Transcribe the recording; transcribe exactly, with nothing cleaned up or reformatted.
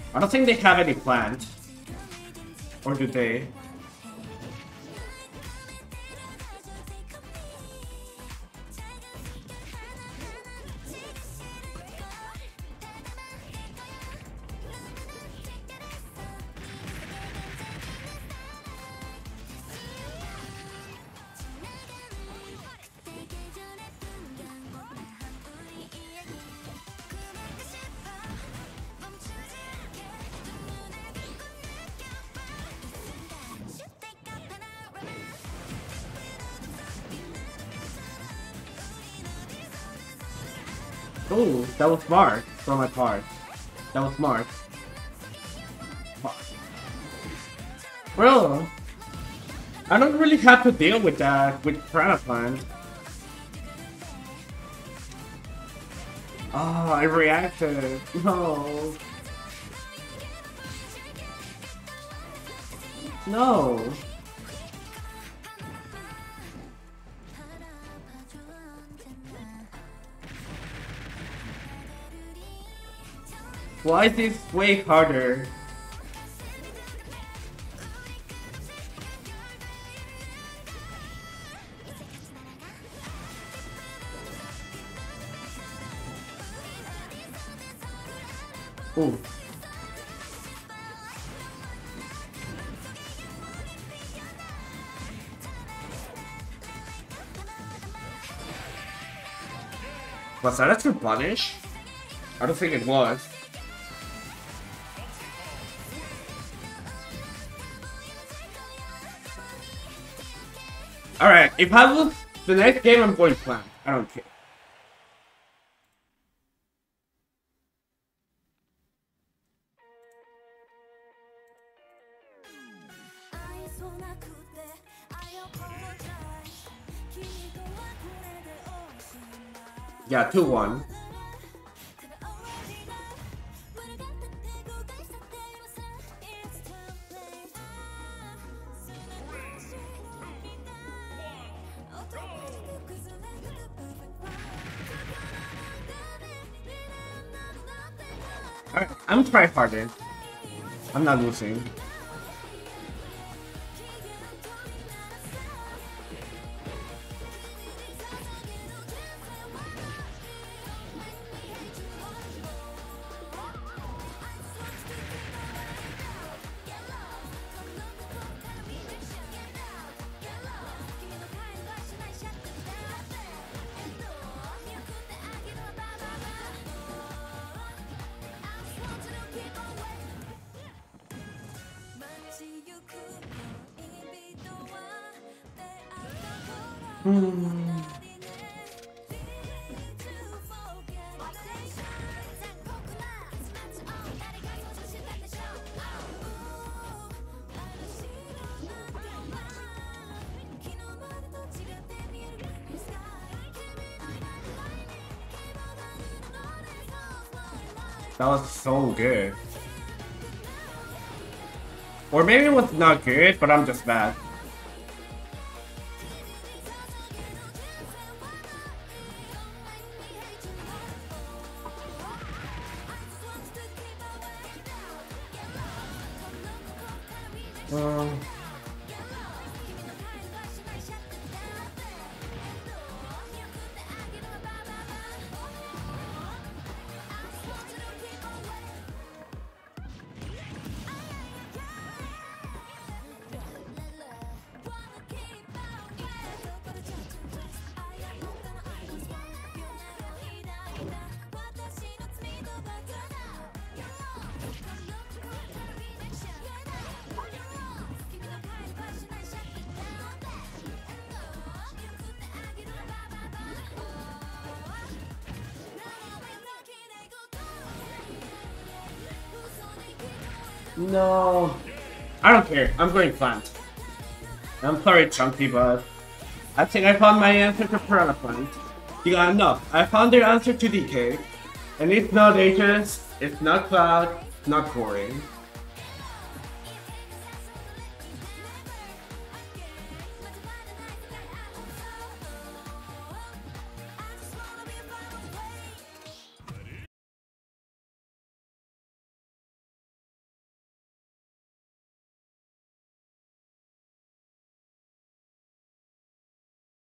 I don't think they have any plant. Or do they? Oh, that was smart from my part. That was smart. Well, I don't really have to deal with that with Piranha Plant. Oh, I reacted. No. No. Why is this way harder? Ooh. Was that a true punish? I don't think it was. Alright, if I lose the next game, I'm going plant. I don't care. Yeah, two one. Alright, I'm trying harder. I'm not losing. Hmm. That was so good. Or maybe it was not good, but I'm just bad. Um, No, I don't care. I'm going plant. I'm sorry, Chunky, but I think I found my answer to Piranha Plant. You got enough. I found their answer to D K, and it's not Aegis, it's not Cloud, not Corey.